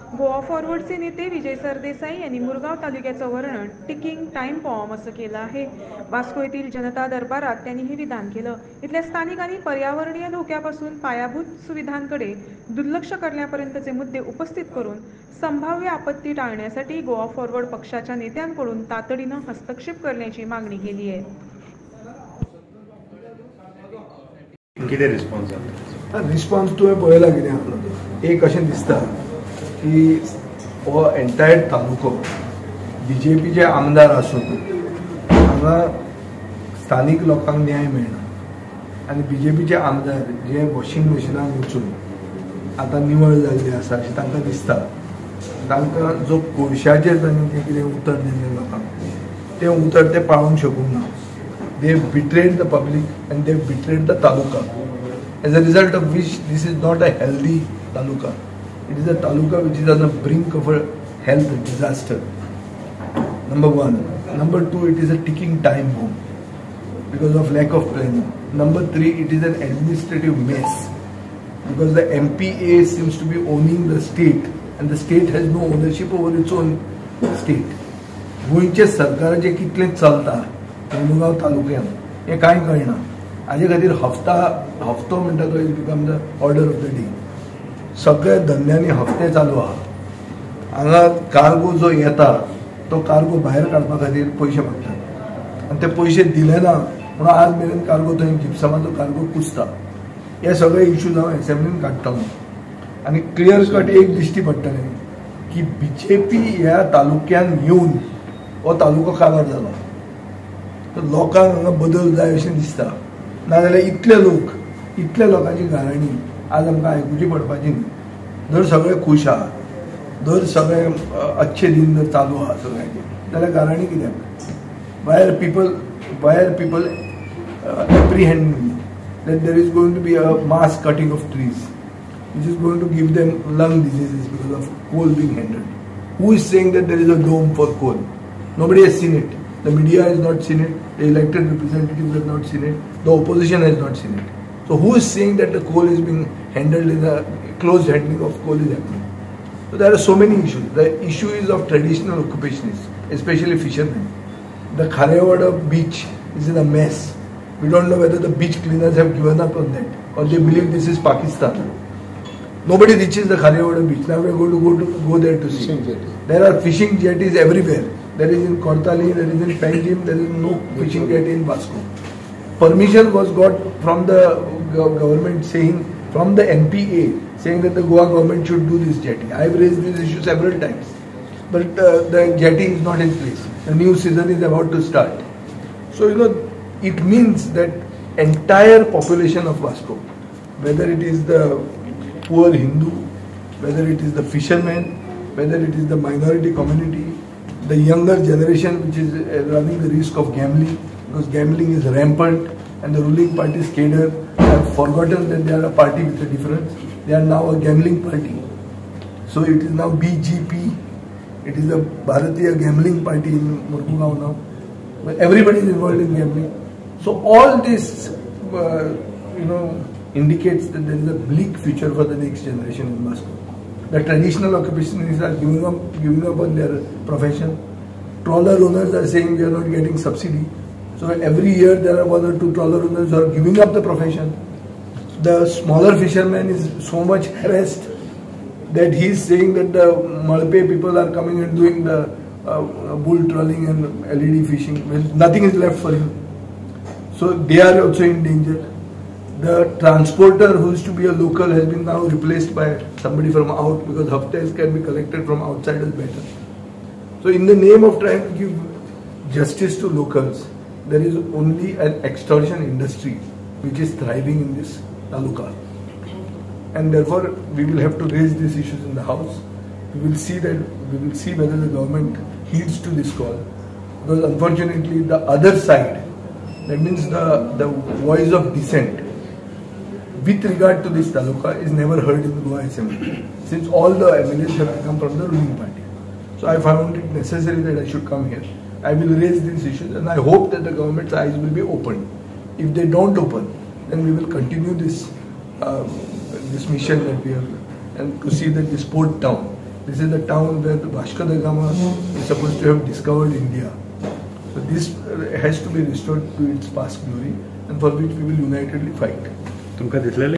गोवा फॉरवर्डचे नेते विजय सरदेसाई यांनी मुरगाव तालुक्याचं वर्णन टिकिंग टाइम बॉम्ब असं केलं आहे. वास्को येथील जनता दरबारात त्यांनी हे विधान केलं. इथल्या स्थानिकांनी पर्यावरणीय धोक्यापासून पायाभूत सुविधांकडे दुर्लक्ष करण्यापर्यंतचे मुद्दे उपस्थित करून संभाव्य आपत्ती टाळण्यासाठी गोवा फॉरवर्ड पक्षाच्या नेत्यांकडून तातडीनं हस्तक्षेप करण्याची मागणी केली आहे. रिस्पॉन्स तुवें पळयला कितें एक अशें दिसता की हो एंटायर तालुको BJPचे आमदार आसून हांगा स्थानीक लोकांक न्याय मेळना आनी BJPचे आमदार जे वॉशिंग मशिनान वचून आतां निवळ जाल्ले आसा अशें तांकां दिसता. तांकां जो कोळशाचेर तांणी जें कितें उतर दिल्लें लोकांक तें उतर ते पाळोवंक शकूंक ना. They have betrayed the public and they have betrayed the taluka. As a result of which this is not a healthy taluka. It is a taluka which is on the brink of a health disaster. Number one. Number two, it is a ticking time bomb because of lack of planning. Number three, it is an administrative mess because the MPA seems to be owning the state and the state has no ownership over its own state. गोंयचे सरकाराचे कितलें चलता मुरगांव तालुक्यांत हें कांय कळना. हाजे खातीर हफ्तो म्हणटा तो it become the order of the day. सगळे धंद्यांनी हफ्ते चालू आहा. हांगा कार्गो जो येता तो कार्गो भायर काडपा खातीर पयशे मागतात आनी ते पयशे दिले ना म्हणून आज मेरेन कार्गो थंय जिप्समाचो कार्गो कुसता. हे सगळे इश्यूज हांव एसेंब्लीन काडटलो आनी क्लियर कट एक दिश्टी पडटलें की BJP ह्या तालुक्यान येवन हो तालुको काबार जालो. तर लोकांक हांगा बदल जाय अशें दिसता. नाजाल्यार इतल्या लोकांची गाराणी आज आमकां आयकुची पडपाची न्ही. जर सगळे खूश आहा, जर सगळे अच्छे दिन जर चालू आहा सगळ्यांचे, जाल्यार गाराणी कित्याक? Why are people apprehend that there is going to be a mass cutting of trees which is going to give them lung diseases because of coal being handled. Who is saying that there is a dome for coal? Nobody has seen it. The media has not seen it. The elected representatives have not seen it. The opposition has not seen it. So who is saying that the coal is being handled in a closed handling of coal is happening? So there are so many issues. The issue is of traditional occupationists, especially fishermen. The Kharewada beach is in a mess. We don't know whether the beach cleaners have given up on that or they believe this is Pakistan. Nobody reaches the Kharewada beach. Now we are going to go there to see. There are fishing jetties everywhere. There is in Kortali, there is in Panjim, there is no fishing jetty in Vasco. Permission was got from the government saying, from the MPA, saying that the Goa government should do this jetty. I have raised this issue several times. But the jetty is not in place. The new season is about to start. So, it means that entire population of Vasco, whether it is the poor Hindu, whether it is the fishermen, whether it is the minority community, the younger generation which is running the risk of gambling, because gambling is rampant and the ruling party's cadre have forgotten that they are a party with a difference. They are now a gambling party. So it is now BGP. It is the Bharatiya Gambling Party in Murmugaon now. But everybody is involved in gambling. So all this, indicates that there is a bleak future for the next generation in Moscow. The traditional occupationists are giving up on their profession. Trawler owners are saying we are not getting subsidy. So every year there are 1 or 2 trawler owners who are giving up the profession. The smaller fisherman is so much harassed that he is saying that the Malpe people are coming and doing the bull trawling and LED fishing. Well, nothing is left for him. So they are also in danger. The transporter who used to be a local has been now replaced by somebody from out because haftas can be collected from outside is better. So in the name of trying to give justice to locals, there is only an extortion industry which is thriving in this taluka. And therefore we will have to raise these issues in the house. We will see whether the government heeds to this call. Because unfortunately the other side, that means the voice of dissent with regard to this taluka is never heard in the Goa Assembly, since all the MLAs have come from the ruling party. So I found it necessary that I should come here. I will raise these issues and I hope that the government's eyes will be opened. If they don't open, then we will continue this mission that we have and to see that this port town, This is the town where the Vasco da Gama is supposed to have discovered India. So this has to be restored to its past glory, and for which we will unitedly fight. तुमका दिसलेले